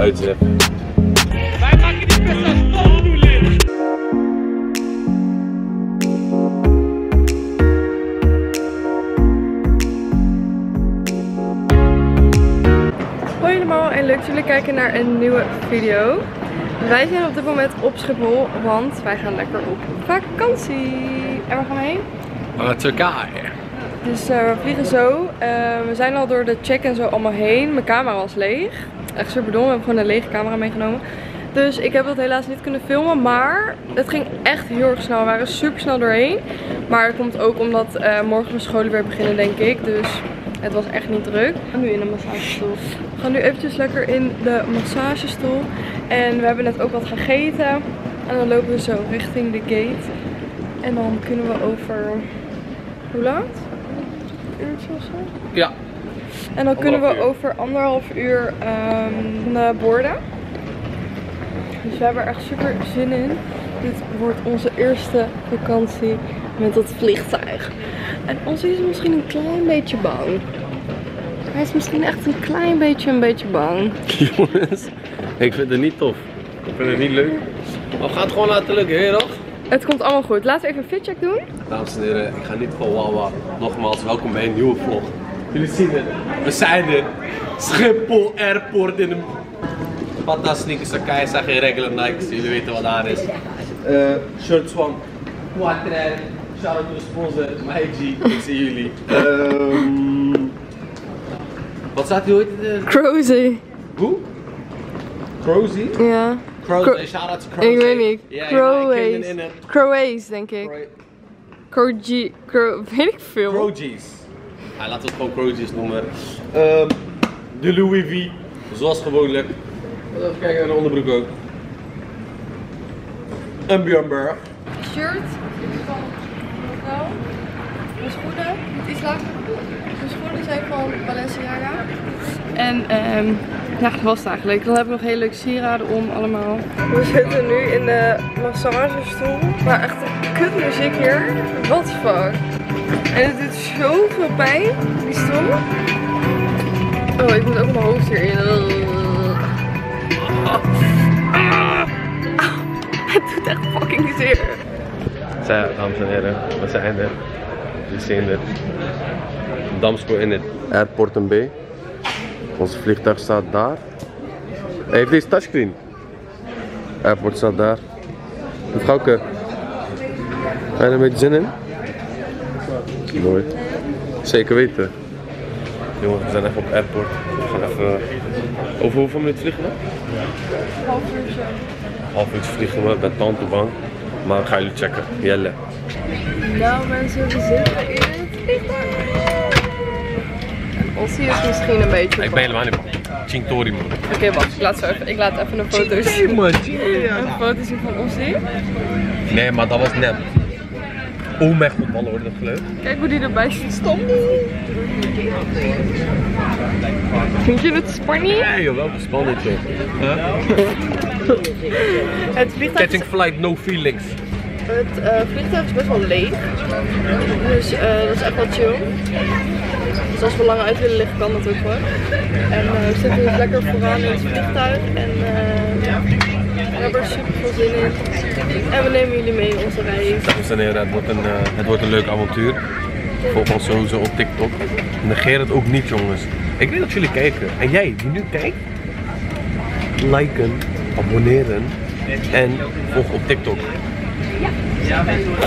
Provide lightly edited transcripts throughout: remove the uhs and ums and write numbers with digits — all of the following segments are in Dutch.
uitzicht. Wij maken die best als stofdoelen. Hoi allemaal en leuk dat jullie kijken naar een nieuwe video. Wij zijn op dit moment op Schiphol, want wij gaan lekker op vakantie. En waar gaan we heen? Turkije. Dus we vliegen zo. We zijn al door de check en zo allemaal heen. Mijn camera was leeg. Echt super dom, we hebben gewoon een lege camera meegenomen. Dus ik heb dat helaas niet kunnen filmen, maar het ging echt heel erg snel. We waren super snel doorheen. Maar het komt ook omdat morgen de scholen weer beginnen, denk ik. Dus het was echt niet druk. We gaan nu in de massagestoel. We gaan nu eventjes lekker in de massagestoel. En we hebben net ook wat gegeten. En dan lopen we zo richting de gate. En dan kunnen we over... Hoe laat? Een uurtje of zo? Ja. En dan kunnen we over 1,5 uur boorden. Dus we hebben er echt super zin in. Dit wordt onze eerste vakantie met het vliegtuig. En Ozzy is misschien een klein beetje bang. Hij is misschien echt een klein beetje bang. Jongens, ik vind het niet tof. Ik vind het niet leuk. Maar we gaan het gewoon laten lukken, hè toch? Het komt allemaal goed. Laten we even een fitcheck doen. Dames en heren, ik ga niet van Wawa. Nogmaals, welkom bij een nieuwe vlog. Jullie zien het. We zijn er. Schiphol Airport in de... Pata sneakers, Sakai, zijn geen regular Nikes. Jullie weten wat daar is. Shirts van Quatrair. Shout out to de sponsor, MyG. Ik zie jullie. Wat staat hier ooit? Crozy. Hoe? Crozy? Ja. Crozy, shout out to Crozy. Ik weet niet. Ja, Croways. Croways, denk ik. Crogy. Weet ik veel. Crogies. Ja, laten we het gewoon Crogies noemen. De Louis V. Zoals gewoonlijk. Even kijken naar de onderbroek ook. Een Björn Borg. Shirt van mevrouw. Mijn schoenen, iets lager. Mijn schoenen zijn van Balenciaga. En ja, dat was het eigenlijk. Dan hebben we nog hele leuke sieraden om allemaal. We zitten nu in de massagestoel. Maar echt een kutmuziek hier. What the fuck. En het doet zoveel pijn, die stoel. Oh, ik moet ook mijn hoofd hierin. Het doet echt fucking zeer. Zo, dames en heren, we zijn er. We zien het. Damspoor in het Airport B. Ons vliegtuig staat daar. Hij heeft deze touchscreen. Airport staat daar. Het Gauke. Heb je er een beetje zin in? Mooi. Zeker weten. Jongens, we zijn even op airport. We gaan even... Over hoeveel minuten vliegen we? Half uur zo. Half uurtje vliegen we met tante bang. Maar ik ga jullie checken. Jelle. Nou mensen, we zitten in het vliegtuig. En Ozzy is misschien een beetje... Ik ben helemaal niet bang. Chintori man. Oké, wacht. Ik laat even een foto zien. Een foto zien van Ozzy. Nee, maar dat was nep. Oh mijn god, man, hoor dat geluid. Kijk hoe die erbij zit stampen. Vind je het spannend? Nee joh, welke spannend joh. Het vliegtuig Catching flight, no feelings. Het vliegtuig is best wel leeg. Dus dat is echt wel chill. Dus als we lang uit willen liggen kan dat ook wel. En we zitten dus lekker vooraan in het vliegtuig. En we hebben er super veel zin in. En we nemen jullie mee in onze reis. Dames en heren, het wordt een leuk avontuur. Volg ons sowieso op TikTok. Negeer het ook niet jongens. Ik weet dat jullie kijken. En jij die nu kijkt, liken, abonneren en volg op TikTok. Ja.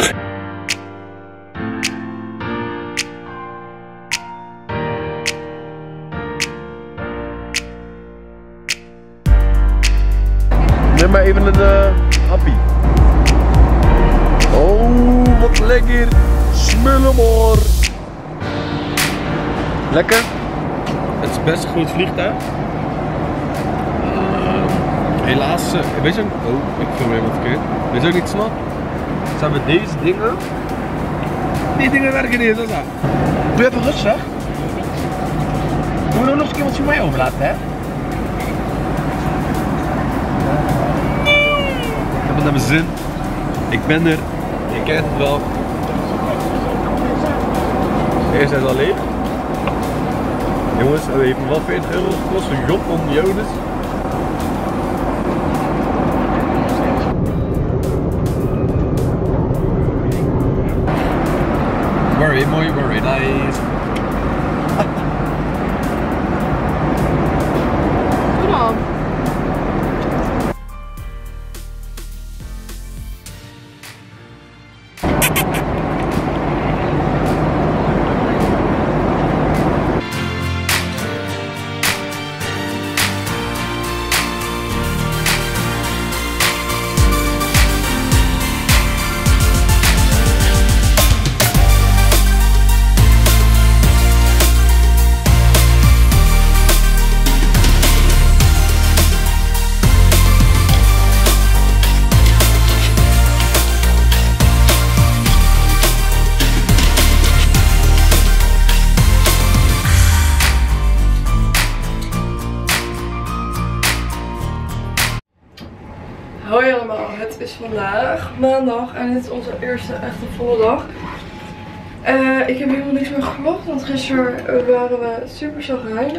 Neem maar even een appie. Oh, wat lekker. Smullemor. Lekker. Het is best een goed vliegtuig. Helaas, weet je ook... Oh, ik film helemaal verkeerd. Weet je ook niet snap? Zijn we deze dingen... Die dingen werken niet, zo. Doe even rustig. Moet je nog eens een keer wat voor mij overlaten, hè? Ik heb het naar mijn zin. Ik ben er. Je kent het wel. Eerst zijn ze al leeg. Jongens, we hebben wel 40 euro gekost voor Job van Jonas. mooie marinas. Doe dan. Hoi allemaal, het is vandaag maandag en dit is onze eerste echte volle dag. Ik heb helemaal niks meer gevlogd, want gisteren waren we super chagrijnig.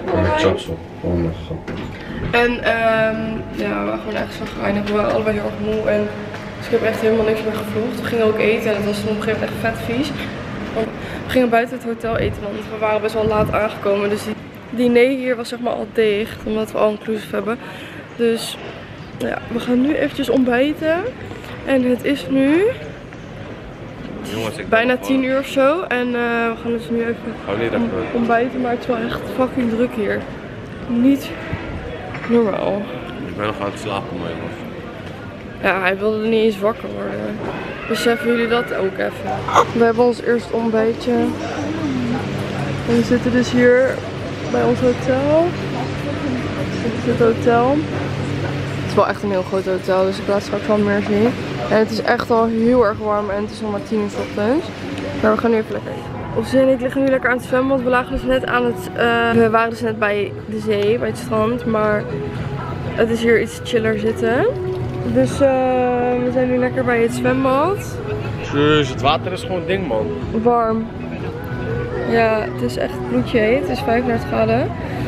En ja, we waren gewoon echt chagrijnig. We waren allebei heel erg moe en dus ik heb echt helemaal niks meer gevlogd. We gingen ook eten en het was op een gegeven moment echt vet vies. Want we gingen buiten het hotel eten, want we waren best wel laat aangekomen. Dus die diner hier was zeg maar al dicht, omdat we all-inclusive hebben. Dus ja, we gaan nu eventjes ontbijten. En het is nu Jongens, bijna 10 uur of zo. En we gaan dus nu even ontbijten. Maar het is wel echt fucking druk hier. Niet normaal. Ik ben nog aan het slapen, maar jongens. Ja, hij wilde er niet eens wakker worden. Beseffen jullie dat ook even? We hebben ons eerst ontbijtje. En we zitten dus hier bij ons hotel. Dit is het hotel. Het is wel echt een heel groot hotel, dus ik laat straks wel meer zien. En het is echt al heel erg warm en het is nog maar 10 uur 's ochtends. Maar we gaan nu even lekker eten. Of en ik liggen nu lekker aan het zwembad. We lagen dus net aan het... we waren dus net bij de zee, bij het strand. Maar het is hier iets chiller zitten. Dus we zijn nu lekker bij het zwembad. Dus het water is gewoon ding, man. Warm. Ja, het is echt bloedje heet. Het is 35 graden.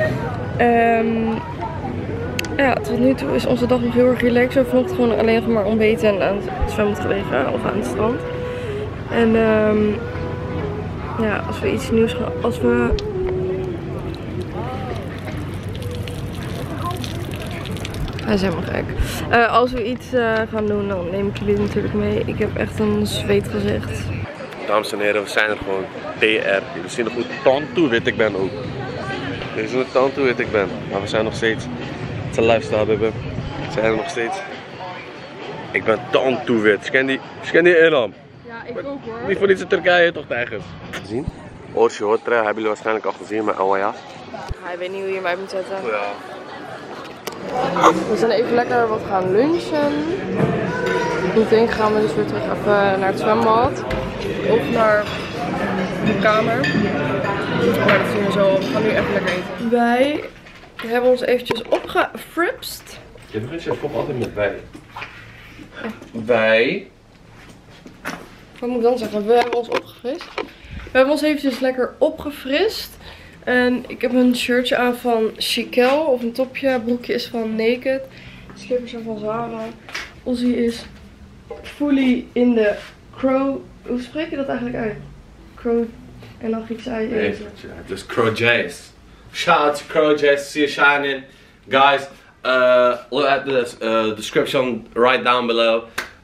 Ja, tot nu toe is onze dag nog heel erg relaxed. We hebben vanochtend gewoon alleen maar ontbeten en aan het zwembad gelegen. Of aan het strand. En ja, als we iets nieuws gaan... Als we... Hij is helemaal gek. Als we iets gaan doen, dan neem ik jullie natuurlijk mee. Ik heb echt een zweetgezicht. Dames en heren, we zijn er gewoon. TR. Jullie zien nog hoe tandtoewit ik ben ook. Jullie zien hoe tandtoewit ik ben. Maar we zijn nog steeds... Het is een lifestyle, baby. We zijn er nog steeds. Ik ben tandtoewit. Scan die Iram. Ja, ik ook hoor. Niet voor iets in Turkije, toch tijgers? Gezien? Orsje Hotre hebben jullie waarschijnlijk al gezien met Awaya. Hij weet niet hoe je mij moet zetten. Ja. We zijn even lekker wat gaan lunchen. Meteen gaan we dus weer terug even naar het zwembad. Of naar de kamer. Maar dat zien we zo. We gaan nu even lekker eten. Wij hebben ons eventjes opgefripst. Je begint je kop altijd met wij. Wij. Wat moet ik dan zeggen? We hebben ons opgefrist. We hebben ons eventjes lekker opgefrist. En ik heb een shirtje aan van Chiquel. Of een topje. Broekje is van Naked. Slippers zijn van Zara. Ozzy is fully in de crow... Hoe spreek je dat eigenlijk uit? Crow... En dan Grieks ei. Nee, het is Crow Jays. Shout out to Crow Jays. See you shining. Guys, look at the description right down below.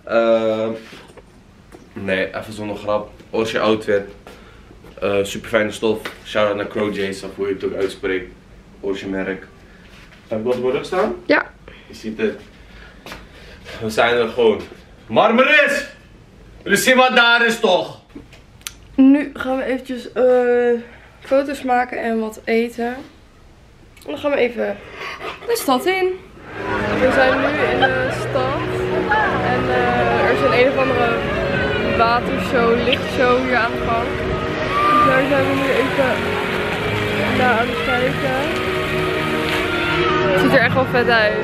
Nee, even zonder grap. Orsje outfit. Super fijne stof. Shout out naar Crow Jays, of hoe je het ook uitspreekt. Orsje merk. Heb ik wat op mijn rug staan? Ja. Je ziet het. We zijn er gewoon. Marmaris! Jullie zien wat daar is toch? Nu gaan we eventjes foto's maken en wat eten. En dan gaan we even de stad in. We zijn nu in de stad. En er is een of andere watershow, lichtshow hier aan de gang. Dus daar zijn we nu even naar aan het kijken. Het ziet er echt wel vet uit.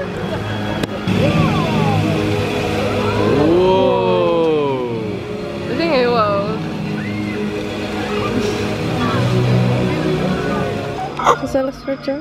Wow. De dingen heel hoog. Gezellig shirtje.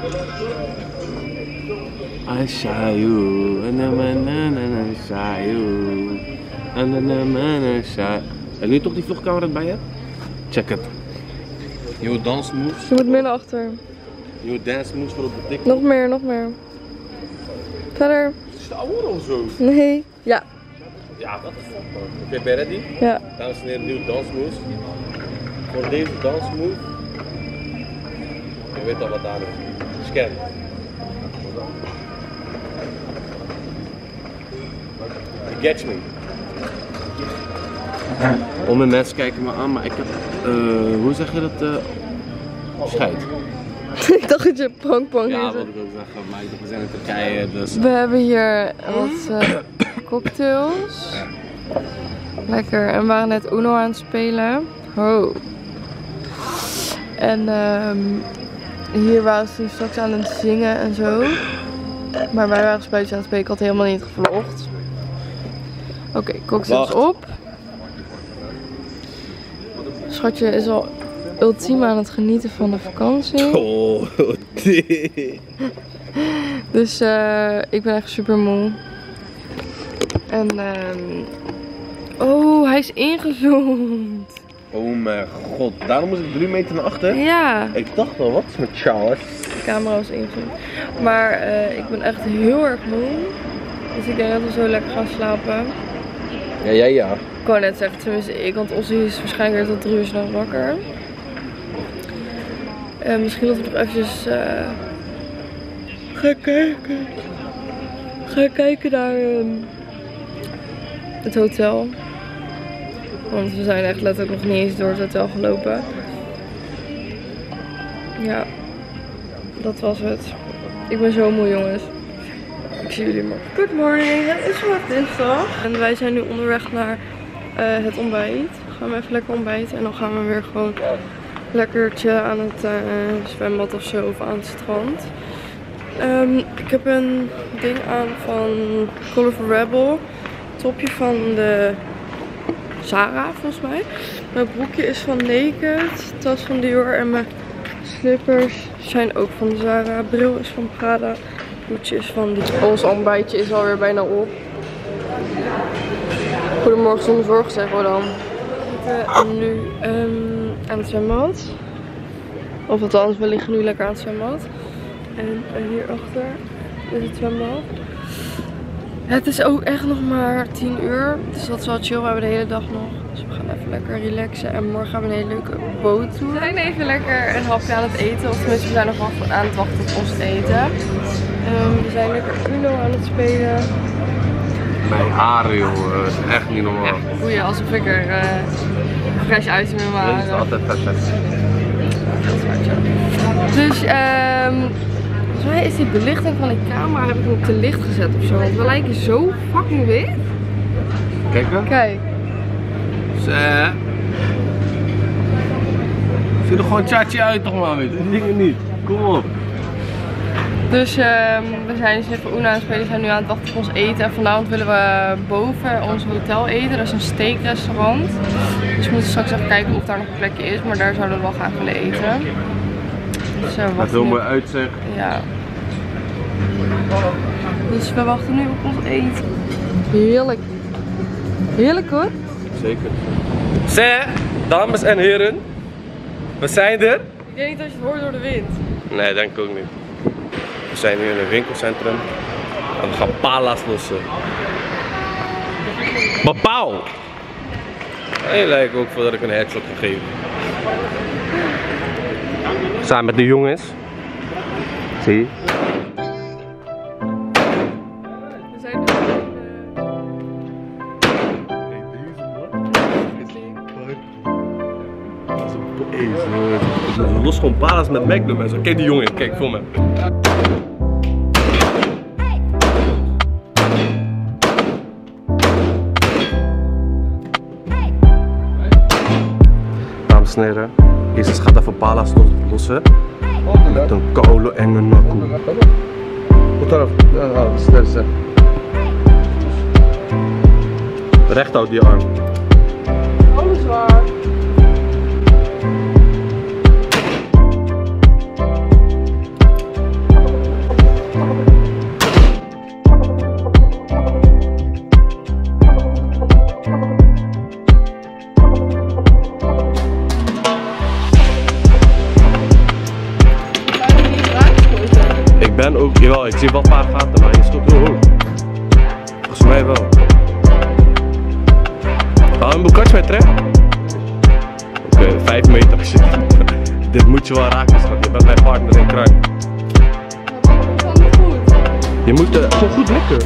I saw you, and I saw you, and I saw. En nu toch die vlogcamera erbij hebt? Check het. Nieuwe dansmoves. Je moet meer naar achter. Nieuwe dance moves voor op de TikTok. Nog meer, nog meer. Verder. Is het ouder of zo? Nee. Ja. Ja, wat de fuck man. Oké, ben je ready? Ja. Dames en heren, nieuwe dansmoves. Voor deze dansmove. Ik weet al wat daar is. Scan. Catch me. Om de mensen kijken me aan, maar ik heb, hoe zeg je dat, scheid. Ik dacht dat je pongpong Ja, is. wat ik ook zeggen, maar we zijn in Turkije, dus... We hebben hier wat cocktails. Lekker. En we waren net Uno aan het spelen. Oh. En hier waren ze straks aan het zingen en zo. Maar wij waren spelletjes aan het spelen. Ik had helemaal niet gevlogd. Oké, cocktails op. Schatje is al ultiem aan het genieten van de vakantie. Oh, nee. Dus ik ben echt super moe. En oh, hij is ingezoomd. Oh mijn god, daarom moest ik 3 meter naar achter. Ja. Ik dacht al, wat is met Charles? De camera was ingezoomd. Maar ik ben echt heel erg moe. Dus ik denk dat we zo lekker gaan slapen. Ja. Ik wou net zeggen, tenminste ik, want Ossie is waarschijnlijk weer tot 3 uur s'nachts wakker. Misschien dat we nog eventjes gaan kijken naar het hotel. Want we zijn echt letterlijk nog niet eens door het hotel gelopen. Ja, dat was het. Ik ben zo moe jongens. Ik zie jullie maar. Good morning, het is vandaag dinsdag. En wij zijn nu onderweg naar het ontbijt. Gaan we even lekker ontbijten en dan gaan we weer gewoon lekker chillen aan het zwembad of zo of aan het strand. Ik heb een ding aan van Colorful Rebel. Topje van de Zara volgens mij. Mijn broekje is van Naked. Tas van Dior en mijn slippers zijn ook van de Zara. Bril is van Prada. Hoedje is van Dior. Ons ontbijtje is alweer bijna op. Goedemorgen zonder zorg zeggen we dan. We zitten nu aan het zwembad. Of althans, we liggen nu lekker aan het zwembad. En hierachter is het zwembad. Het is ook echt nog maar 10 uur. Dus dat is wel chill. We hebben de hele dag nog. Dus we gaan even lekker relaxen. En morgen gaan we een hele leuke boottour. We zijn even lekker een hapje aan het eten. Of tenminste, we zijn nog wel aan het wachten op ons eten. We zijn lekker Uno aan het spelen. Mijn haren joh, dat is echt niet normaal. Ja, boeien, alsof ik er fresh uit in mijn Dat is haren. altijd vet. Dus volgens mij is die belichting van de camera, heb ik hem op te licht gezet of zo. Want we lijken zo fucking wit. Kijk hè? Kijk. Zie er gewoon tjatje uit toch maar, weet je? Die dingen niet. Kom op. Dus we zijn dus even Uno aan het spelen. We zijn nu aan het wachten op ons eten. En vanavond willen we boven ons hotel eten. Dat is een steakrestaurant. Dus we moeten straks even kijken of daar nog een plekje is. Maar daar zouden we wel graag willen eten. Dus Het heel mooi uitzicht. Ja. Dus we wachten nu op ons eten. Heerlijk. Heerlijk hoor. Zeker. Dames en heren. We zijn er. Ik weet niet als je het hoort door de wind. Nee, denk ik ook niet. We zijn nu in een winkelcentrum. En we gaan pala's lossen. Bapauw! En je lijkt ook voordat ik een headshot ga geven. Samen met de jongens. Zie je? We zijn We lossen gewoon pala's met Magnum en zo. Kijk die jongen, kijk, voor me. Dames en heren, Jezus gaat even pala's lossen. Met een koude enge nakkoe. Bu taraf istersen. Recht houd die arm. alles waar. Ik zie wel een paar gaten, maar je stopt heel hoog. Volgens mij wel. Hou een boekatje met trek? Oké, 5 meter shit. Dit moet je wel raken, schat. Je bent mijn partner in crime. Dat kan niet goed. Je moet gewoon goed mikken.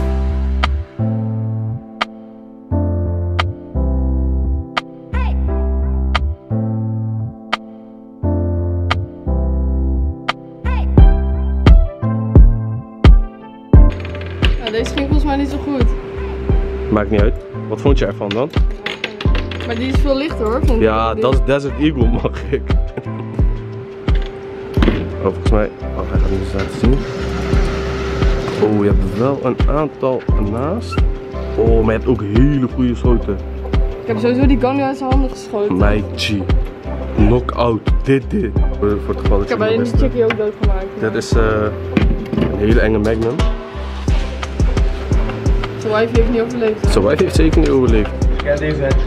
Deze ging volgens mij niet zo goed. Maakt niet uit. Wat vond je ervan dan? Maar die is veel lichter hoor. Vond ik. Ja, dat is Desert Eagle, mag ik. Oh, volgens mij. Oh, hij gaat niet eens laten zien. Oh, je hebt wel een aantal naast. Oh, maar je hebt ook hele goede schoten. Ik heb sowieso die gun nu uit zijn handen geschoten. My G. Knockout. Dit. Voor het geval dat ik heb alleen die chickie ook doodgemaakt. Dit is een hele enge Magnum. Zijn wife heeft niet overleefd. Zijn wife heeft zeker niet overleefd. Kijk deze headshot.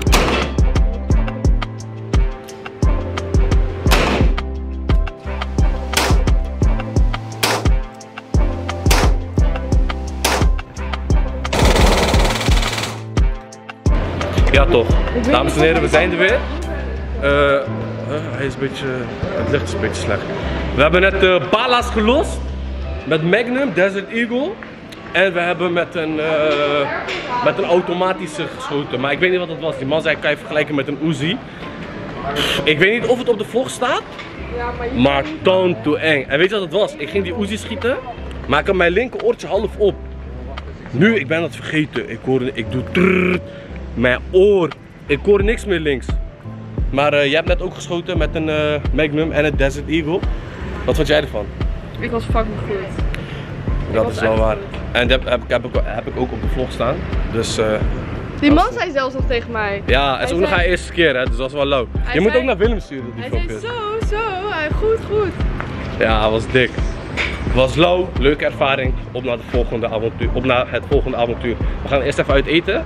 Ja toch, dames en heren, we zijn er weer. Hij is een beetje, het licht is een beetje slecht. We hebben net balas gelost met Magnum, Desert Eagle. En we hebben met een automatische geschoten. Maar ik weet niet wat het was. Die man zei, kan je vergelijken met een Uzi. Ik weet niet of het op de vlog staat. Maar toon to eng. En weet je wat het was? Ik ging die Uzi schieten. Maar ik had mijn linker oortje half op. Nu, ik ben het vergeten. Ik doe trrrr. Mijn oor. Ik hoor niks meer links. Maar jij hebt net ook geschoten met een Magnum en een Desert Eagle. Wat vond jij ervan? Ik was fucking goed. Dat is wel waar. En dat heb ik ook op de vlog staan. Dus, die man zei zelfs nog tegen mij. ja, het is ook nog haar eerste keer, hè, dus dat is wel low. Je moet ook naar Willem sturen, die hij filmpjes. zei zo, goed. Ja, hij was dik. Het was low, leuke ervaring. Op naar het volgende avontuur. We gaan eerst even uit eten.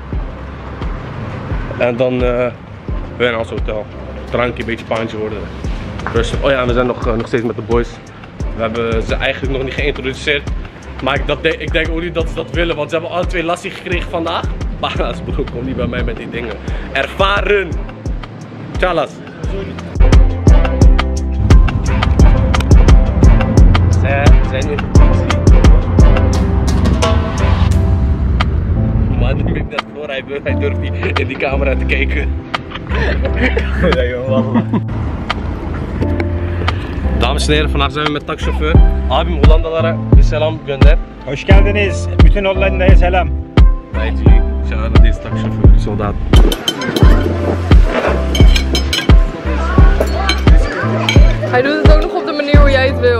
En dan weer naar ons hotel. Drankje, een beetje paantje worden. Rustig. Oh ja, we zijn nog steeds met de boys. We hebben ze eigenlijk nog niet geïntroduceerd. Maar ik denk ook niet dat ze dat willen, want ze hebben alle twee lastig gekregen vandaag. Balas broer, kom niet bij mij met die dingen. Ervaren! Tjallas! Ze zijn in de politie. Maar nu ben ik net voor, hij durft niet in die camera te kijken. Ja, jongen. Dames en heren, vandaag zijn we met taxichauffeur. Abim Hollandalara bir selam gönder. Hoş geldiniz. Bütün Hollanda'ya selam. Beyci, shout-out naar deze taxichauffeur, soldaat. Hij doet het ook nog op de manier hoe jij het wil.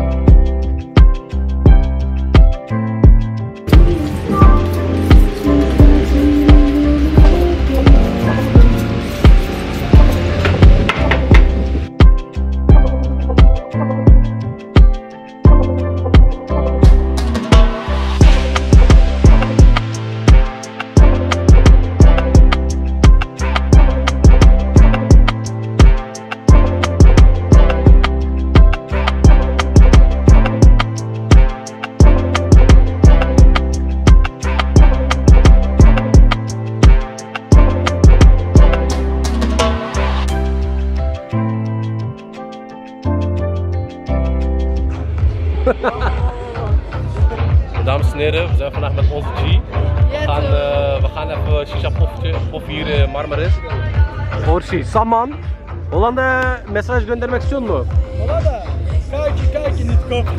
Dames en heren, we zijn vandaag met onze G. We gaan even shisha poffen hier in Marmaris. Orsi, Saman, Hollanda mesaj göndermek istiyor mu? Hollanda. Kijk je niet kop.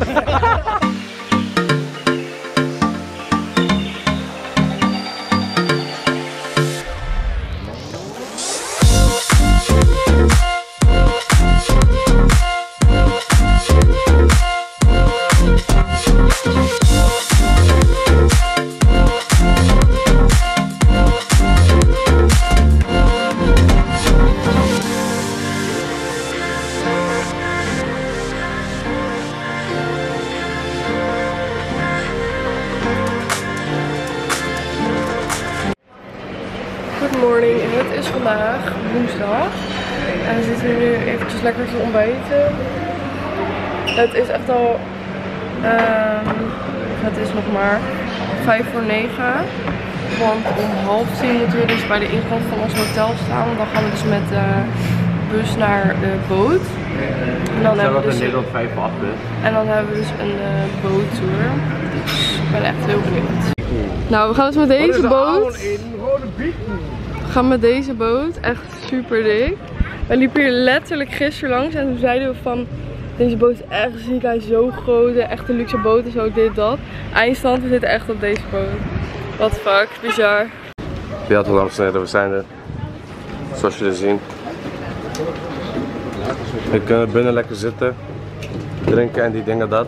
Good morning, het is vandaag woensdag en we zitten nu eventjes lekker te ontbijten. Het is echt al Het is nog maar 8:55. Want om 8:30 moeten we dus bij de ingang van ons hotel staan. Want dan gaan we dus met de bus naar de boot. En dan hebben we dus Nederland 5:08 is. En dan hebben we dus een boottour. Dus ik ben echt heel benieuwd. Nou, we gaan dus met deze boot. We gaan met deze boot. Echt super dik. We liepen hier letterlijk gisteren langs en toen zeiden we van... Deze boot is echt ziek, hij is zo groot. Echt een luxe boot en zo, dit, dat. Eindstand, we zitten echt op deze boot. What the fuck, bizar. Ja, tot dames en heren, we zijn er. Zoals jullie zien. We kunnen binnen lekker zitten, drinken en die dingen dat.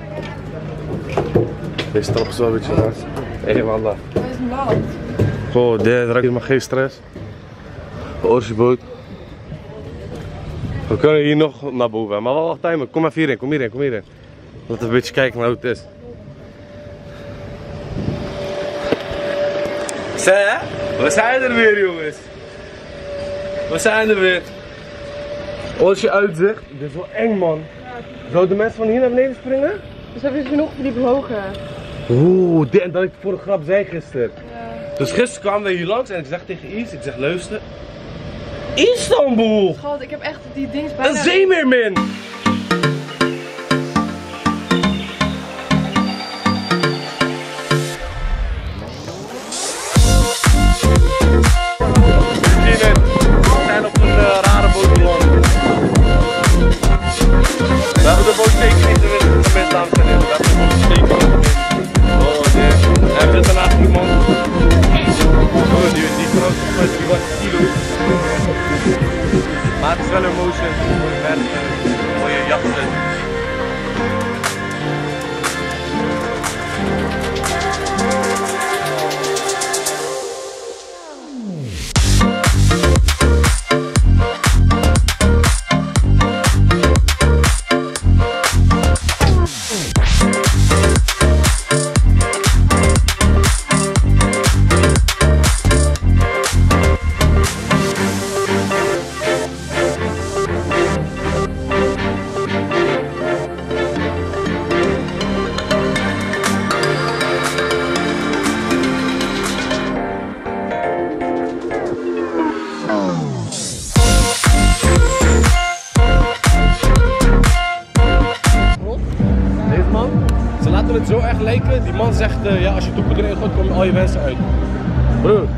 Deze trap is wel een beetje raar. Hé, wallah. Hij is nat. Goh, dit ruikt helemaal geen stress. De Orsieboot. We kunnen hier nog naar boven, maar wacht even, kom even hierin, kom hierin. Laten we een beetje kijken naar hoe het is. We zijn er weer, jongens. We zijn er weer. Orsi uitzicht, dit is wel eng, man. Zouden de mensen van hier naar beneden springen? Dus hebben we nog die bewogen. Oeh, dit en dat ik voor de grap zei gisteren. Ja. Dus gisteren kwamen we hier langs en ik zeg tegen Is, ik zeg luister. Istanbul! Schat, ik heb echt die dings bijna... Een zeemeermin! We zijn op een rare boot beland. We hebben de boot zeker niet gemist, dames en heren. We hebben de boot zeker niet gemist. Oh nee. En er zit daarnaast iemand. Oh, die groot volgens mij 3 kilo. Maar het is wel een motion, mooie mensen, mooie jachten. Het zo echt lijken. Die man zegt, ja, als je doekoe erin gooit, komen al je wensen uit. Bro.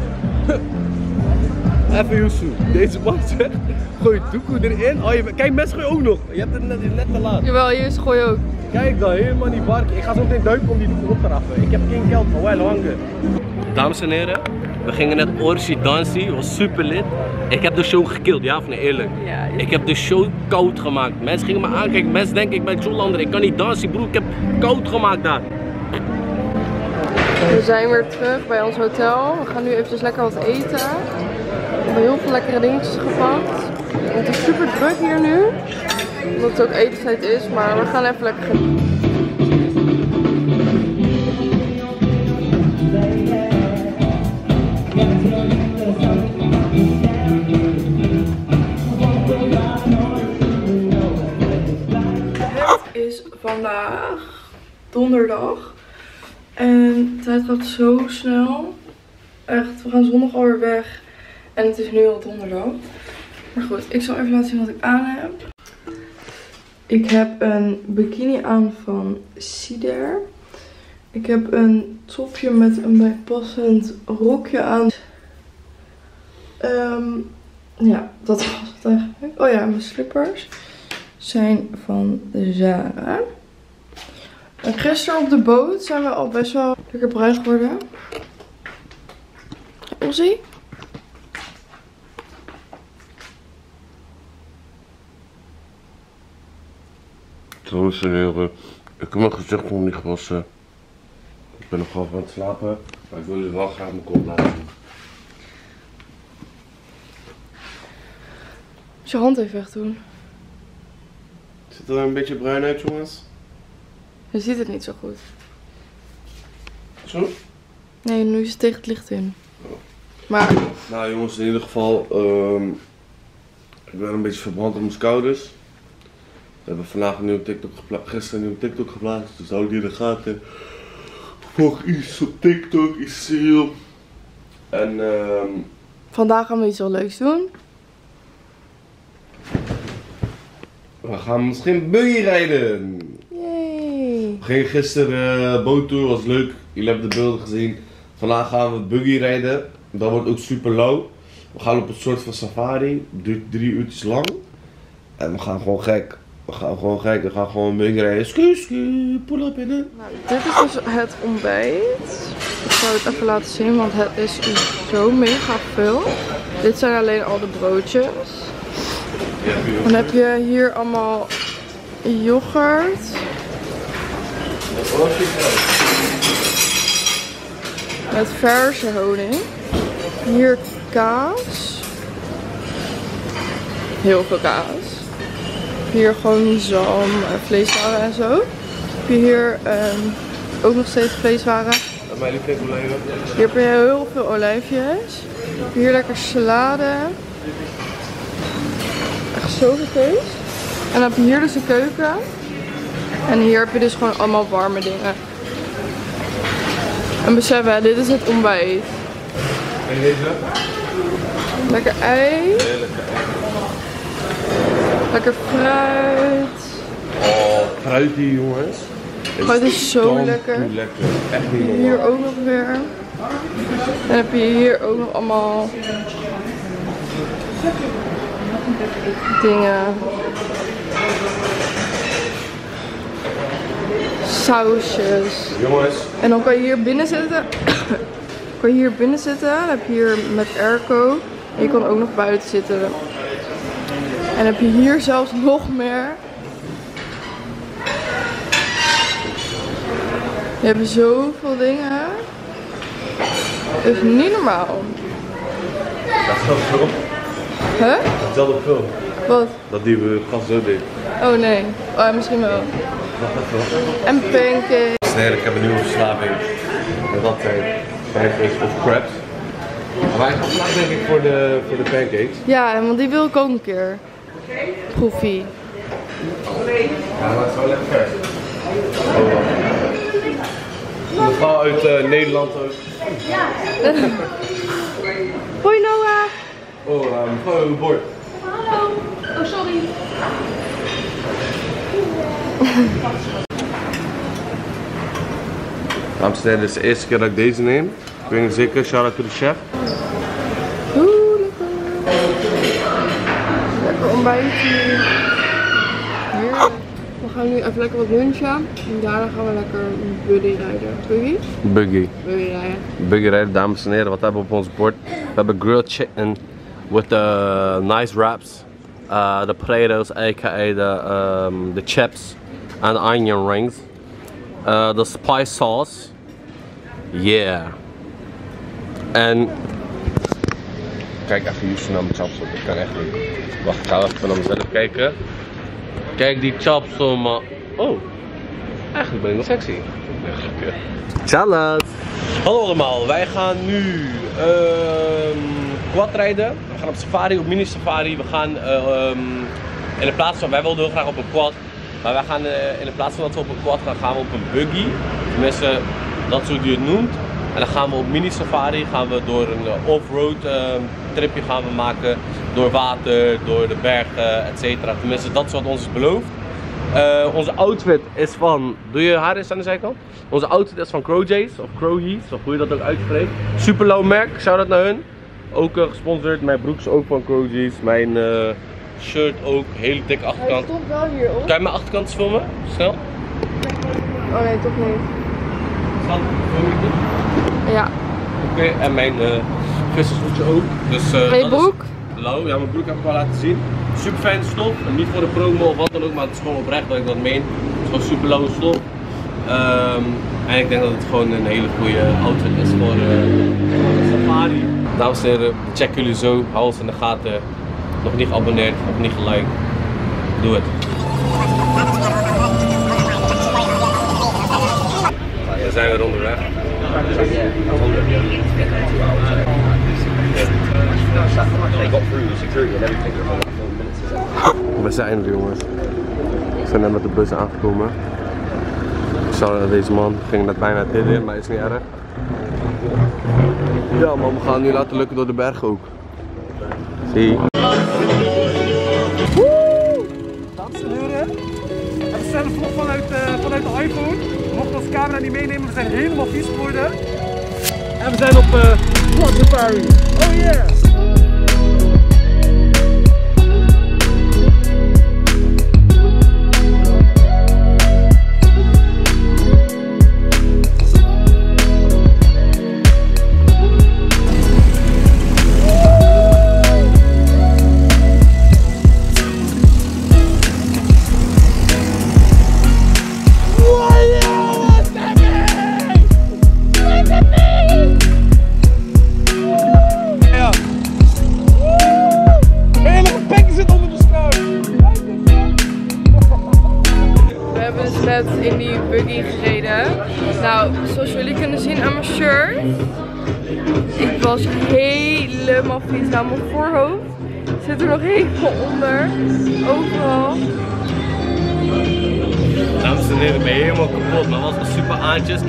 Even Yusuf. Deze man zegt, gooi doekoe erin. Kijk, mensen gooi ook nog. Je hebt het net te laat. Jawel, hier is gooi ook. Kijk dan, helemaal niet barken. Ik ga zo meteen duiken om die doekoe op te raffen. Ik heb geen geld, maar wel hangen. Dames en heren, we gingen net Orsi dansen. Was super lit. Ik heb de show gekilld, ja of nee, eerlijk? Ja, ik heb de show koud gemaakt. Mensen gingen me aankijken, mensen denken ik ben Jolander. Ik kan niet dansen, broer. Ik heb koud gemaakt daar. We zijn weer terug bij ons hotel. We gaan nu eventjes lekker wat eten. We hebben heel veel lekkere dingetjes gepakt. Het is super druk hier nu. Omdat het ook etenstijd is, maar we gaan even lekker genieten. Het is vandaag donderdag. En de tijd gaat zo snel. Echt, we gaan zondag alweer weg. En het is nu al donderdag. Maar goed, ik zal even laten zien wat ik aan heb. Ik heb een bikini aan van Cider. Ik heb een topje met een bijpassend rokje aan. Ja, dat was het eigenlijk. Oh ja, mijn slippers zijn van Zara. En gisteren op de boot zijn we al best wel lekker bruin geworden. Ozzy? Dames en heren, ik heb mijn gezicht nog niet gewassen. Ik ben nog half aan het slapen, maar ik wil jullie wel graag mijn kont laten zien. Moet je hand even weg doen. Ziet er een beetje bruin uit, jongens? Je ziet het niet zo goed. Zo? Nee, nu is het tegen het licht in. Maar... Nou jongens, in ieder geval, ik ben een beetje verbrand op mijn schouders. We hebben vandaag een nieuwe TikTok geplaatst, gisteren een nieuwe TikTok geplaatst, dus hou die in de gaten. Volg iets op TikTok, iets serieel. En vandaag gaan we iets wel leuks doen. we gaan misschien buggy rijden. Yay! We gingen gisteren boottour, was leuk. Jullie hebben de beelden gezien. Vandaag gaan we buggy rijden. Dat wordt ook super lauw. We gaan op een soort van safari. Duurt 3 uurtjes lang. En we gaan gewoon gek. We gaan gewoon buggy rijden. Sku, pull up in it. Nou, dit is dus het ontbijt. Ik zal het even laten zien, want het is zo mega veel. Dit zijn alleen al de broodjes. Dan heb je hier allemaal yoghurt. Met verse honing. Hier kaas. Heel veel kaas. Hier gewoon zalm, vleeswaren en zo. Heb je hier ook nog steeds vleeswaren. Mijn lievelingsolijven. Hier heb je heel veel olijfjes. Hier lekker salade. Echt zoveel vlees. En dan heb je hier dus de keuken. En hier heb je dus gewoon allemaal warme dingen. En besef hè, dit is het ontbijt. En deze? Lekker ei. Heerlijke ei. Lekker fruit. Oh, fruit hier jongens. Fruit is zo lekker. Echt niet normaal. Hier ook nog weer. En heb je hier ook nog allemaal dingen. Sausjes. Jongens. En dan kan je hier binnen zitten. Dan heb je hier met airco. En je kan ook nog buiten zitten. En heb je hier zelfs nog meer. Je hebt zoveel dingen. Dat is niet normaal. Dat is wel veel. Huh? Dat is wel nog veel. Wat? Dat die we gast zo deed. Oh nee. Oh, misschien wel. En pancakes. Nee, ik heb een nieuwe verslaving. En dat zijn pancakes of crabs. Maar wij gaan vandaag denk ik voor de pancakes. Ja, want die wil ik ook een keer. Proefie. Ja, maar het is wel lekker vers. We gaan uit Nederland ook. Hoi Noah. Oh, mevrouw, uw bord. Hallo. Oh, sorry. Dames en heren, dit is de eerste keer dat ik deze neem. Ik weet niet zeker, shout-out to de chef. Oeh, lekker. Lekker ontbijtje. Heerlijk. We gaan nu even lekker wat lunchen. En daarna gaan we lekker buggy rijden. Buggy? Buggy. Buggy rijden. Buggy rijden, dames en heren, wat hebben we op ons bord? We hebben grilled chicken with the nice wraps. The potatoes, aka the chips and onion rings. The spice sauce. Yeah. En kijk even Houston naar mijn chapsel, dat kan echt niet. Wacht, ik ga even naar mezelf kijken. Kijk die chapsel, man. Oh, eigenlijk ben ik nog sexy. Salut! Hallo allemaal, wij gaan nu quad rijden. We gaan op safari, op mini safari. We gaan in de plaats van, wij wilden heel graag op een quad. Maar wij gaan in de plaats van dat we op een quad gaan, gaan we op een buggy. Tenminste, dat is hoe je het noemt. En dan gaan we op mini safari, gaan we door een off-road tripje gaan we maken. Door water, door de bergen, etc. Tenminste, dat is wat ons is beloofd. Onze outfit is van, doe je haar eens aan de zijkant? Onze outfit is van Crowjays, of Crowhees, of hoe je dat ook uitspreekt. Super lauw merk, shout-out naar hun. Ook gesponsord, mijn broek is ook van Crowjays. Mijn shirt ook, hele dik achterkant. Hij stond wel hierop. Kan je mijn achterkant eens filmen? Snel. Oh nee, toch niet. Schat, film ik dit? Ja. Oké, en mijn vissershoedje ook. Dus, En je broek? Lauw, ja, mijn broek heb ik al laten zien. Super fijne stof, niet voor de promo of wat dan ook, maar het is gewoon oprecht dat ik dat meen. Het is gewoon super lauwe stof. En ik denk dat het gewoon een hele goede outfit is voor de safari. Dames en heren, check jullie zo. Hou ons in de gaten. Nog niet geabonneerd, nog niet geliked. Doe het. We zijn weer onderweg. We zijn er jongens. zijn net met de bus aangekomen. Shout-out naar deze man, ging net bijna dit in, maar is niet erg. Ja man, we gaan nu laten lukken door de berg ook. Zie. Dames en heren, we zijn een vlog vanuit de iPhone. We mochten onze camera niet meenemen, we zijn helemaal vies geworden. En we zijn op Plot Safari. Oh yeah! In die buggy gereden. Nou, zoals jullie kunnen zien aan mijn shirt, ik was helemaal vies. Nou, mijn voorhoofd zit er nog helemaal onder. Overal. Dames en heren, ben je helemaal kapot, maar was een super aantjes.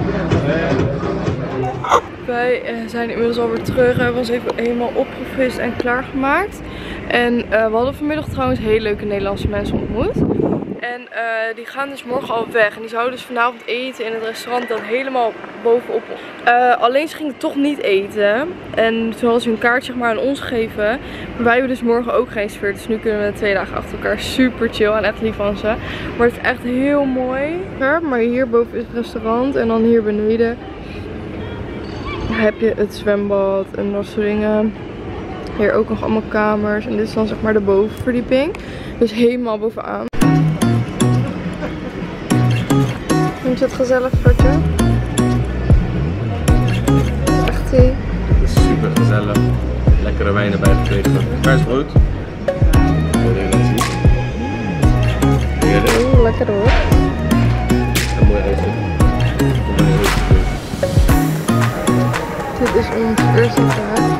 Wij zijn inmiddels alweer terug. We hebben ons even helemaal opgefrist en klaargemaakt. En we hadden vanmiddag trouwens hele leuke Nederlandse mensen ontmoet. En die gaan dus morgen al weg. En die zouden dus vanavond eten in het restaurant dat helemaal bovenop. Alleen ze gingen toch niet eten. En toen hadden ze hun kaart zeg maar aan ons gegeven. Maar wij hebben dus morgen ook geen sfeer. Dus nu kunnen we 2 dagen achter elkaar super chill. En echt lief van ze. Maar het is echt heel mooi. Maar hierboven is het restaurant. En dan hier beneden heb je het zwembad en dat soort dingen. Hier ook nog allemaal kamers. En dit is dan zeg maar de bovenverdieping. Dus helemaal bovenaan. Vind je het gezellig, Fratje? Echt thee. Het is super gezellig. Lekkere wijn erbij gekregen. Vers brood. Oeh, lekker hoor. En mooi eten. Dit is ons eerste gerecht.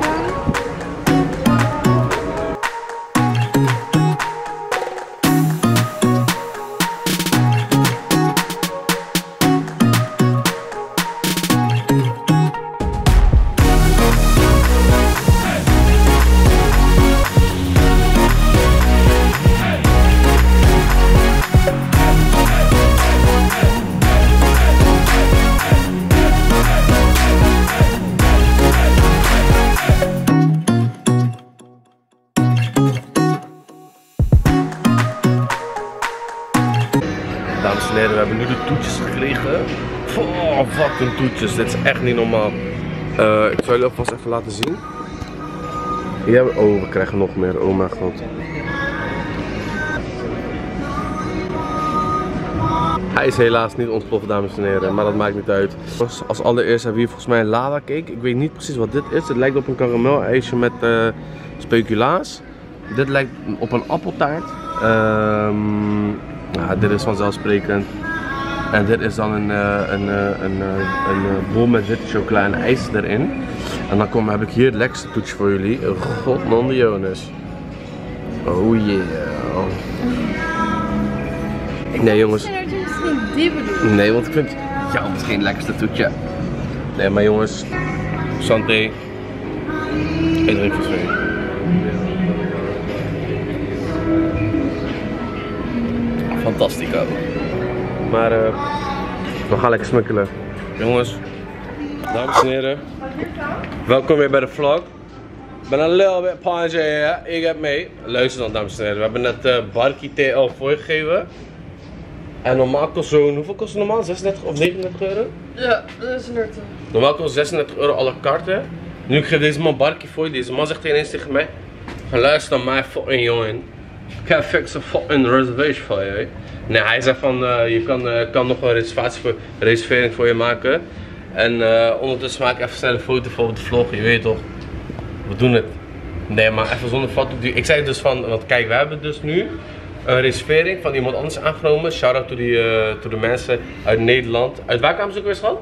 Dames en heren, we hebben nu de toetjes gekregen. Oh, fucking toetjes. Dit is echt niet normaal. Ik zal jullie alvast even laten zien. Hier hebben we... Oh, we krijgen nog meer. Oh mijn god. Hij is helaas niet ontploft, dames en heren. Maar dat maakt niet uit. Als allereerst hebben we hier volgens mij een lava cake. Ik weet niet precies wat dit is. Het lijkt op een karamel-ijsje met speculaas. Dit lijkt op een appeltaart. Ja, dit is vanzelfsprekend. En dit is dan een bol met witte chocola en ijs erin. En dan heb ik hier het lekkerste toetje voor jullie. God man de Jonas. Oh yeah. Nee jongens. Nee, want ik vind ja, het is geen lekkerste toetje. Nee, maar jongens. Santé. 1, 2, 3, 4, 2. Fantastico. Maar we gaan lekker smukkelen. Jongens, dames en heren, welkom weer bij de vlog. Ik ben een little bit panje hier, ik heb mee. Luister dan, dames en heren, we hebben net Barkie TL voorgegeven. En normaal kost zo'n, hoeveel kost het normaal? 36 of 37 euro? Ja, 36. Normaal kost 36 euro à la carte. Nu ik geef deze man Barkie voor, deze man zegt ineens tegen mij: van luister naar mij fucking jongen. Ik heb fix een fucking reservation voor je. Nee, hij zegt van je kan nog een reservering voor je maken. En ondertussen maak ik even snel een foto voor de vlog, je weet toch. We doen het. Nee, maar even zonder foto. Ik zei dus van, want kijk, we hebben dus nu een reservering van iemand anders aangenomen. Shout out to de mensen uit Nederland. Uit waar kwamen ze ook weer van?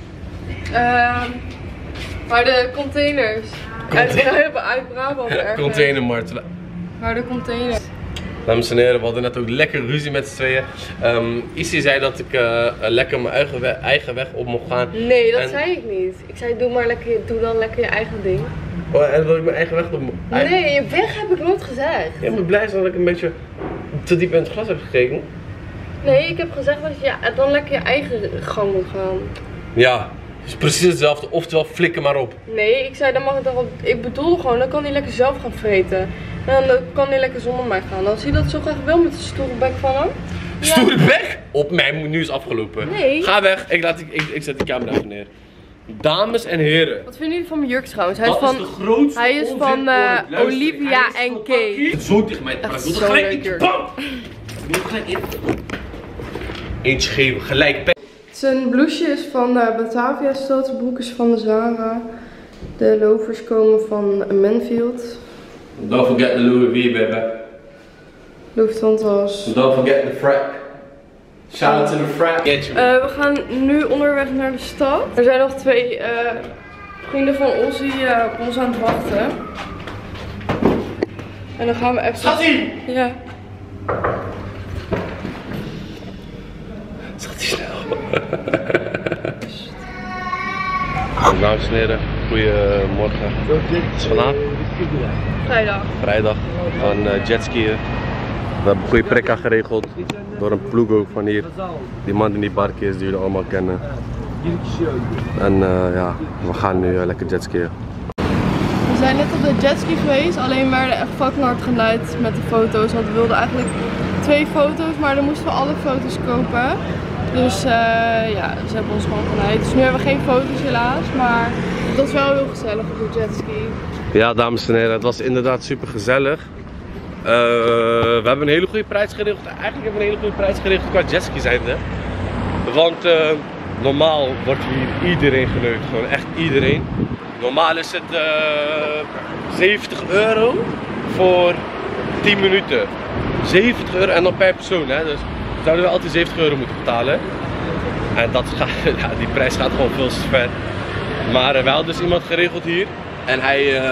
Maar de containers. Uit Brabant ergens. Containermarkt. Maar de containers. Dames en heren, we hadden net ook lekker ruzie met z'n tweeën. Issy zei dat ik lekker mijn eigen weg op mocht gaan. Nee, dat zei ik niet. Ik zei doe dan lekker je eigen ding. Oh, en dat ik mijn eigen weg op Nee, je weg heb ik nooit gezegd. Ja, ik ben blij dat ik een beetje te diep in het glas heb gekeken. Nee, ik heb gezegd dat je dan lekker je eigen gang moet gaan. Ja, het is precies hetzelfde. Oftewel, flikker maar op. Nee, ik zei dan mag ik daarop. Ik bedoelde gewoon, dan kan hij lekker zelf gaan vreten. En dan kan hij lekker zonder mij gaan. Dan zie je dat zo graag wel met de stoere bek van hem. Ja. Stoere bek? Op mij, nu is afgelopen. Nee. Ga weg, ik zet die camera even neer. Dames en heren. Wat vinden jullie van mijn jurk trouwens? Hij is van Olivia en Kate. Zo tegen mij te praten. Ik wil er gelijk iets. Bam! Ik wil gelijk eentje geven, gelijk. Zijn blouseje is van Batavia Stad, de broek is van Zara. De loafers komen van Manfield. Don't forget the Louis V, baby. Lufthansa. Don't forget the frack. Shout out to the frack. We gaan nu onderweg naar de stad. Er zijn nog twee vrienden van ons die op ons aan het wachten. En dan gaan we even... Schattie! Ja. Schattie snel. Dames en heren, goedemorgen. Het is vandaag vrijdag. We gaan jetskiën. We hebben een goede prekka geregeld door een ploeg van hier. Die man in die barkie is die jullie allemaal kennen. En ja, we gaan nu lekker jetskiën. We zijn net op de jetski geweest, alleen we werden echt fucking hard genaaid met de foto's. Want we wilden eigenlijk 2 foto's, maar dan moesten we alle foto's kopen. Dus ja, ze hebben ons gewoon genaaid. Dus nu hebben we geen foto's helaas, maar het was wel heel gezellig op de jetski. Ja, dames en heren, het was inderdaad super gezellig. We hebben een hele goede prijs geregeld. Eigenlijk hebben we een hele goede prijs geregeld qua jetski zijnde. Want normaal wordt hier iedereen geneukt, gewoon echt iedereen. Normaal is het 70 euro voor 10 minuten. 70 euro en dan per persoon, hè. Dus zouden we altijd 70 euro moeten betalen. En dat gaat, ja, die prijs gaat gewoon veel te ver. Maar wij hadden dus iemand geregeld hier. En hij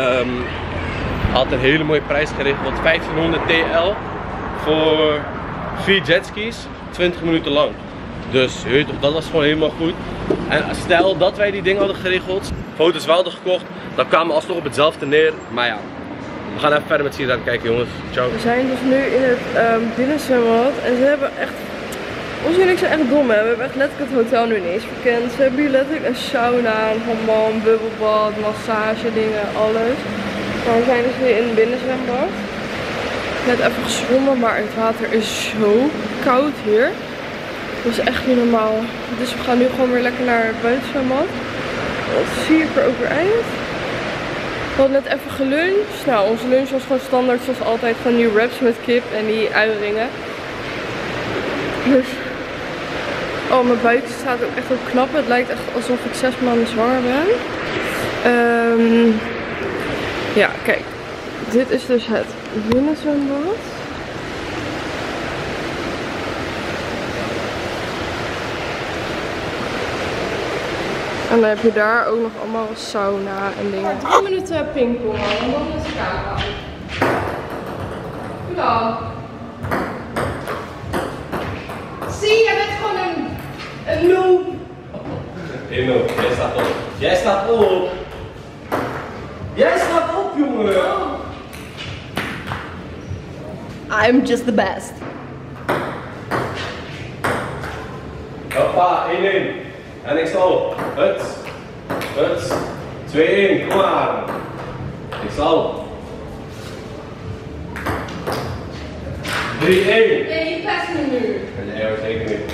had een hele mooie prijs geregeld. 1500 TL voor 4 jetskis, 20 minuten lang. Dus je weet toch, dat was gewoon helemaal goed. En stel dat wij die dingen hadden geregeld, foto's wel hadden gekocht, dan kwamen we alsnog op hetzelfde neer. Maar ja, we gaan even verder met Sierra kijken, jongens. Ciao. We zijn dus nu in het binnenzwembad en ze hebben echt... Ons en ik zijn echt dom, hè. We hebben echt letterlijk het hotel nu ineens verkend. Ze hebben hier letterlijk een sauna, een hammam, bubbelbad, massage dingen, alles. Maar we zijn dus nu in het binnenzwembad. Net even gezwommen, maar het water is zo koud hier. Dat is echt niet normaal. Dus we gaan nu gewoon weer lekker naar het buitenzwembad. Wat zie ik er ook weer uit. We hadden net even geluncht. Nou, onze lunch was gewoon standaard zoals altijd van die wraps met kip en die uieringen. Dus... Oh, mijn buik staat ook echt op knappen. Het lijkt echt alsof ik 6 maanden zwanger ben. Ja, kijk. Dit is dus het binnenzwembad. En dan heb je daar ook nog allemaal sauna en dingen. 3 minuten pingpongen en dan is het klaar. Hoe dan? Zie, je bent gewoon een noob. Hey noob, jij staat op. Jij staat op. Jij staat op, jongen. I'm just the best. Hoppa, 1-1. En ik sta op. Huts. Huts. 2-1, kom maar. Ik sta op. 3-1. Nee, je pest me nu. Nee hoor, zeker niet.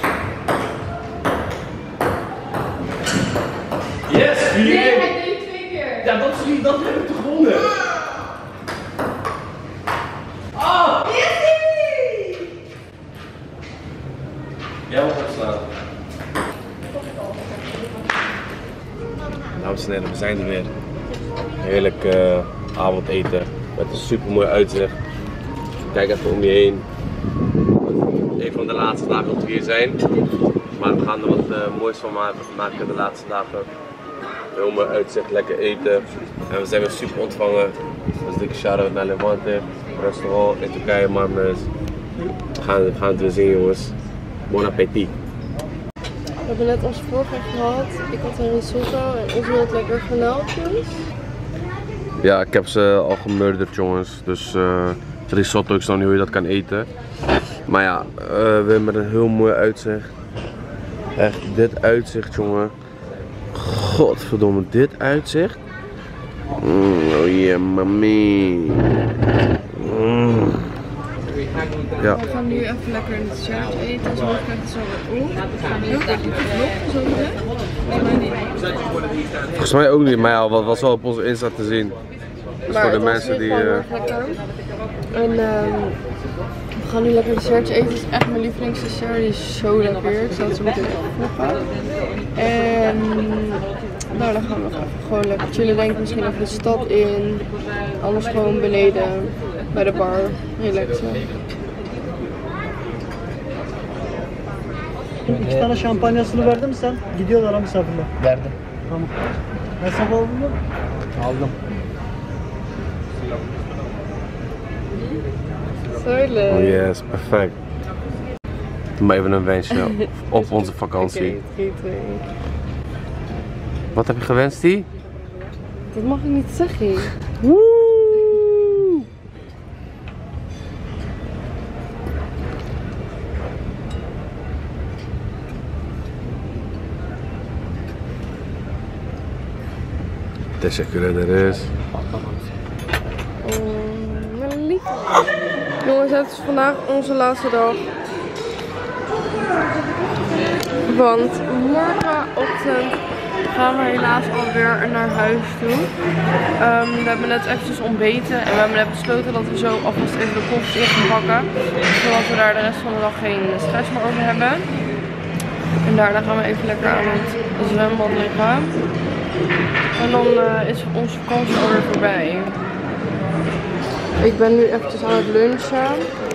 Yes, 4-1. Nee, hij deed 2 keer. Ja, dat heb ik toch gewonnen. Ah! Yes! Jij moet gaan slaan. Dames en heren, we zijn er weer. Heerlijk avondeten met een super mooi uitzicht. Kijk even om je heen. Een van de laatste dagen dat we hier zijn. Maar we gaan er wat moois van maken de laatste dagen. Heel mooi uitzicht, lekker eten. En we zijn weer super ontvangen. Dus dikke shout-out naar Levante, restaurant in Turkije, Marmaris. We gaan het weer zien, jongens. Bon appétit. We hebben net ons voorgerecht gehad. Ik had een risotto en ons had lekker garnaaltjes. Ja, ik heb ze al gemurderd, jongens. Dus risotto, ik snap niet hoe je dat kan eten. Maar ja, we hebben een heel mooi uitzicht. Echt, dit uitzicht, jongen. Godverdomme, dit uitzicht. Oh yeah, mami. Ja. We gaan nu even lekker een dessert eten. Zo krijgt het zo weer op. Heel erg vlog, zo gezegd. Volgens mij ook niet, maar ja, wat was wel op onze Insta te zien. Dus voor de mensen die... En we gaan nu lekker dessert eten. Het is echt mijn lievelingsdessert. Die is zo lekker. Ik zal het zo meteen opvloggen. En nou, dan gaan we nog even gewoon lekker chillen. Denk ik misschien even de stad in. Anders gewoon beneden bij de bar. Relaxen. İki tane şampanyasını verdin mi sen? Gidiyorlar ha misafirler. Verdim. Tamam. Hesap aldın mı? Aldım. Zo leuk. Oh yes, perfect. Doe maar even een wensje op onze vakantie. Oké, 3, 2. Wat heb je gewenst, die? Dat mag ik niet zeggen. Teşekkür ederiz. Mijn lief. Jongens, het is vandaag onze laatste dag. Want morgenochtend gaan we helaas alweer naar huis toe. We hebben net eventjes ontbeten en we hebben net besloten dat we zo alvast even de koffers in gaan pakken. Zodat we daar de rest van de dag geen stress meer over hebben. En daarna gaan we even lekker aan het zwembad liggen. En dan is onze vakantie alweer voorbij. Ik ben nu eventjes aan het lunchen.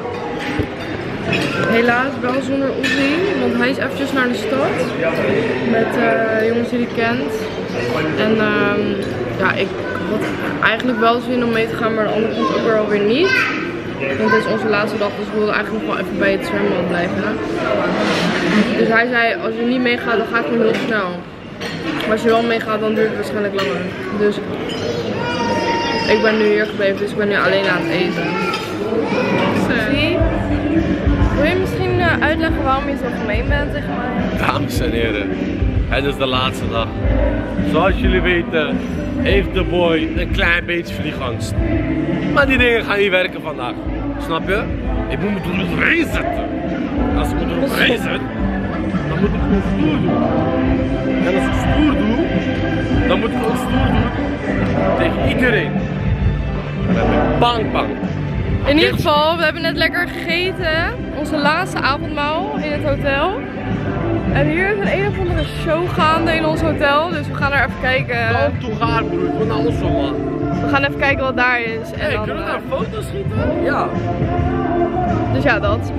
Helaas wel zonder Ozzy, want hij is eventjes naar de stad. Met jongens die hij kent. En ja, ik had eigenlijk wel zin om mee te gaan, maar aan de andere kant ook weer alweer niet. Want dit is onze laatste dag, dus we wilden eigenlijk nog wel even bij het zwembad blijven. Dus hij zei, als je niet meegaat, dan ga ik gewoon heel snel. Maar als je wel meegaat, dan duurt het waarschijnlijk langer. Dus ik ben nu hier gebleven, dus ik ben nu alleen aan het eten. Zie? Wil je misschien uitleggen waarom je zo gemeen bent tegen mij? Dames en heren, het is de laatste dag. Zoals jullie weten heeft de boy een klein beetje vliegangst. Maar die dingen gaan niet werken vandaag. Snap je? Ik moet me erop resetten. Als ik me erop reset, dan moet ik gewoon stoer doen. En als ik stoer doe, dan moet ik gewoon stoer doen tegen iedereen. En dan heb ik bang bang. In ieder geval, we hebben net lekker gegeten. Onze laatste avondmaal in het hotel. En hier is een of andere show gaande in ons hotel. Dus we gaan er even kijken. Dan toe gaar broer, van alles zo man. We gaan even kijken wat daar is. En Hey, dan, kunnen we daar foto's schieten? Ja. Dus ja, dat.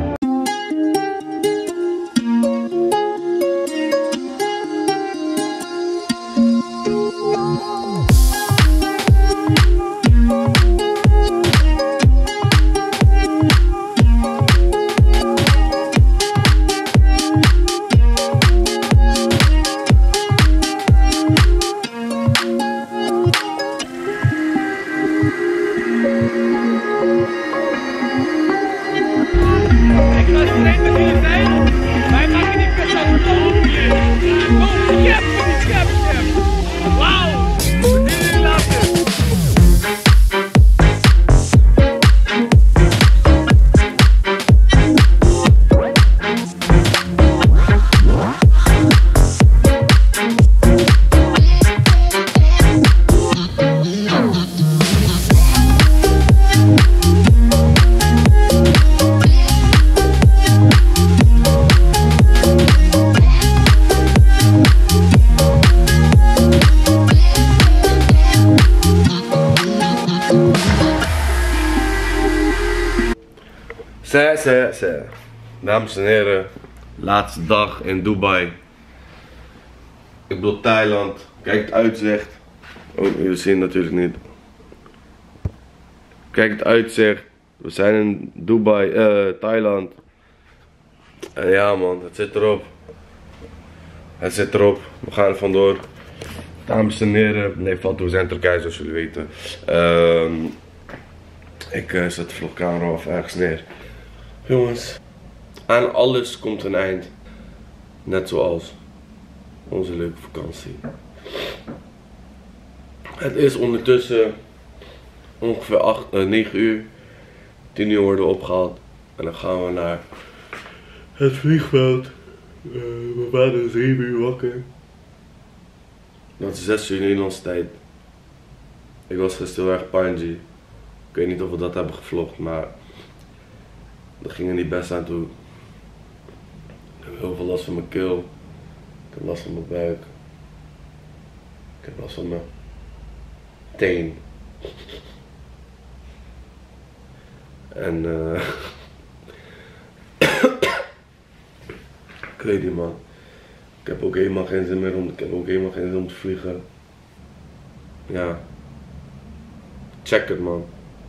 Wij maken die pizza zo hier. Oh, cap. Wauw. We zien jullie later. Dames en heren, laatste dag in Dubai. Ik bedoel Thailand. Kijk het uitzicht. Oh, jullie zien het natuurlijk niet. Kijk het uitzicht. We zijn in Dubai, Thailand. En ja man, het zit erop. Het zit erop. We gaan er vandoor. Dames en heren. Nee, valt door, we zijn Turkije zoals jullie weten. Ik zet de vlogcamera of ergens neer. Jongens, aan alles komt een eind. Net zoals onze leuke vakantie. Het is ondertussen ongeveer 9 uur. 10 uur worden we opgehaald. En dan gaan we naar het vliegveld. Mijn vader is 7 uur wakker. Dat is 6 uur Nederlandse tijd. Ik was gisteren heel erg Panji. Ik weet niet of we dat hebben gevlogd, maar dat ging er niet best aan toe. Ik heb heel veel last van mijn keel. Ik heb last van mijn buik. Ik heb last van mijn teen. En ik weet niet man. Ik heb ook helemaal geen zin meer om te vliegen. Ja. Check het man.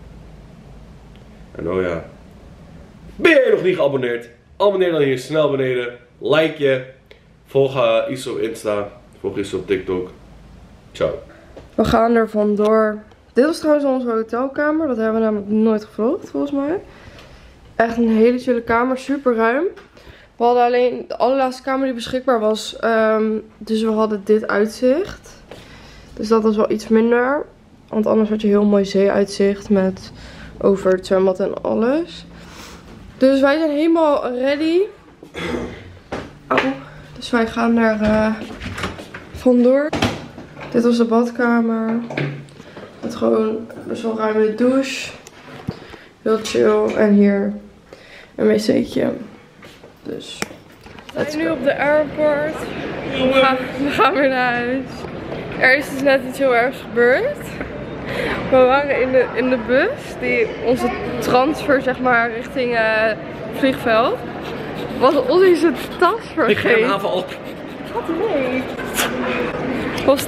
En oh ja. Ben je nog niet geabonneerd? Abonneer dan hier snel beneden. Like je. Volg Iso op Insta. Volg Iso op TikTok. Ciao. We gaan er vandoor. Dit was trouwens onze hotelkamer. Dat hebben we namelijk nooit gevlogd volgens mij. Echt een hele chille kamer. Super ruim. We hadden alleen de allerlaatste kamer die beschikbaar was. Dus we hadden dit uitzicht. Dus dat was wel iets minder. Want anders had je heel mooi zeeuitzicht met over het zwembad en alles. Dus wij zijn helemaal ready. Auw. Dus wij gaan er vandoor. Dit was de badkamer. Met gewoon best wel ruime douche. Heel chill. En hier een wc'tje. Dus we zijn nu op de airport. We gaan weer naar huis. Er is dus net iets heel ergs gebeurd. We waren in de bus die onze transfer zeg maar richting vliegveld. Was Ozzy zijn tas vergeten. Ik ga hem aanval op. Wat nee. Was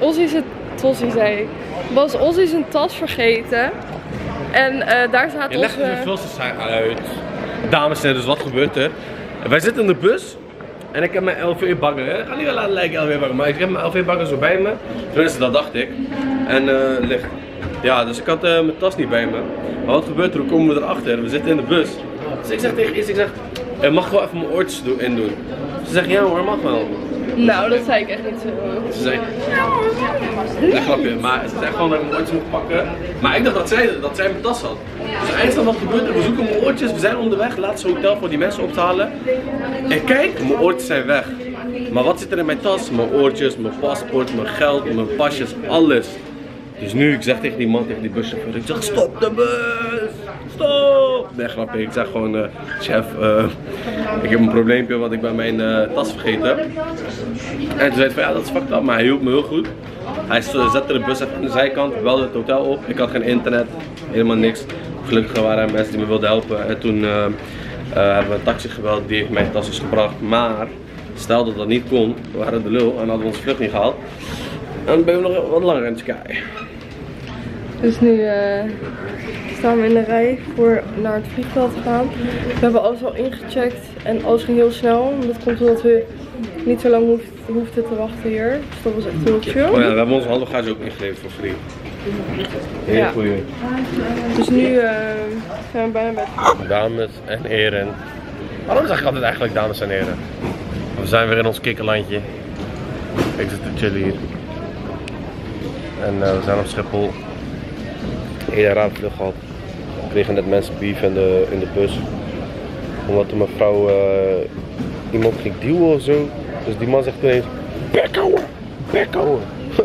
Ozzy zijn tas vergeten. En daar staat onze... Je legt er veel te zijn uit. Dames en heren, dus wat gebeurt er? Wij zitten in de bus. En ik heb mijn LV-bagger. Ik ga niet wel laten lijken LV-bagger, maar ik heb mijn LV-bagger zo bij me. Tenminste, dat dacht ik. En ligt. Ja, dus ik had mijn tas niet bij me. Maar wat gebeurt er? Hoe komen we erachter? We zitten in de bus. Dus ik zeg tegen Is, ik zeg, mag ik wel even mijn oortjes in doen? Ze zegt, ja hoor, mag wel. Nou, dat zei ik echt niet zo. Ze zei, ja hoor, mag grapje, maar ze zei gewoon dat ik mijn oortjes moet pakken. Maar ik dacht dat zij mijn tas had. Dus eindstand wat gebeurt er? We zoeken mijn oortjes, we zijn onderweg, laatste hotel voor die mensen op te halen. En kijk, mijn oortjes zijn weg. Maar wat zit er in mijn tas? Mijn oortjes, mijn paspoort, mijn geld, mijn pasjes, alles. Dus nu, ik zeg tegen die man, tegen die buschauffeur, ik zeg stop de bus! Stop! Nee, grapje, ik zeg gewoon, chef, ik heb een probleempje want ik ben mijn tas vergeten. En toen zei hij van ja, dat is fucked up, maar hij hielp me heel goed. Hij zette de bus even aan de zijkant, belde het hotel op. Ik had geen internet, helemaal niks. Gelukkig waren er mensen die me wilden helpen. En toen hebben we een taxi gebeld, die heeft mijn tasjes gebracht. Maar stel dat dat niet kon, we waren de lul en hadden we onze vlucht niet gehaald. En dan ben we nog wat langer in Turkije. Dus nu staan we in de rij voor naar het vliegveld te gaan. We hebben alles al ingecheckt en alles ging heel snel. Dat komt omdat we niet zo lang hoefden te wachten hier. Dus dat was echt heel chill. Oh ja, we hebben onze handbagage ook ingeleverd voor free. Heel goeie. Dus nu zijn we bijna bij het... Dames en heren. Waarom zeg ik altijd eigenlijk dames en heren? We zijn weer in ons kikkerlandje. Ik zit te chillen hier. En we zijn op Schiphol. Hele rare vlucht gehad. We kregen net mensen beef in de bus. Omdat de mevrouw iemand ging duwen of zo. Dus die man zegt ineens: bek houden, bek houden.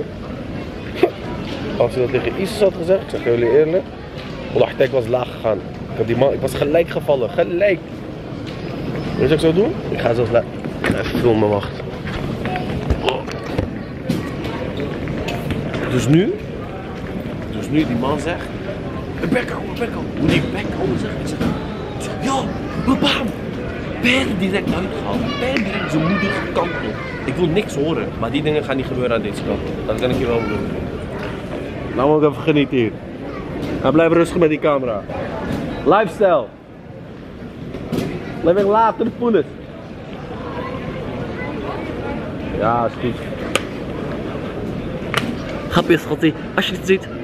Als hij dat tegen Isis had gezegd, ik zeg jullie eerlijk, ik was laag gegaan. Ik was gelijk gevallen, gelijk. Weet je wat ik zou doen? Ik ga zelfs even filmen, wacht. Dus nu die man zegt, bek houden, bek houden. Hoe die bek houden zegt, ik zeg, ja, bam, per direct uitgehaald, per direct zijn moeder kant op. Ik wil niks horen, maar die dingen gaan niet gebeuren aan deze kant. Dat kan ik je wel bedoelen. Nou moet ik even genieten hier. En blijf rustig met die camera. Lifestyle. Living life to the fullest. Ja, is goed. Grapje, schattie, als je het ziet.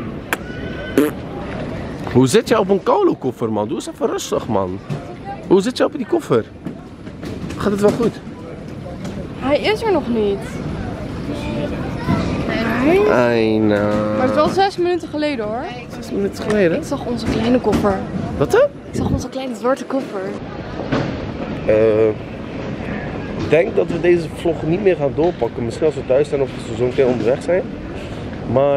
Hoe zit jij op een kolenkoffer, man? Doe eens even rustig, man. Hoe zit jij op die koffer? Gaat het wel goed? Hij is er nog niet. I know. Maar het is wel 6 minuten geleden hoor. 6 minuten geleden? Ik zag onze kleine koffer. Wat hè? Ik zag onze kleine zwarte koffer. Ik denk dat we deze vlog niet meer gaan doorpakken. Misschien als we thuis zijn of als we zo meteen onderweg zijn. Maar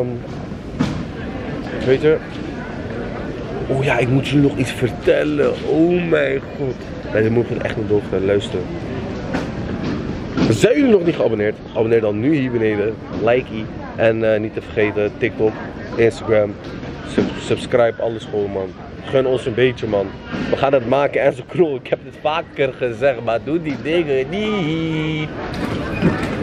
weet je. Oh ja, ik moet jullie nog iets vertellen. Oh mijn god. Nee, dit moet ik echt niet doorvertellen. Luister. Zijn jullie nog niet geabonneerd? Abonneer dan nu hier beneden. Likey. En niet te vergeten TikTok, Instagram. Subscribe, alles gewoon, man. Gun ons een beetje, man. We gaan het maken en zo krol. Ik heb het vaker gezegd, maar doe die dingen niet.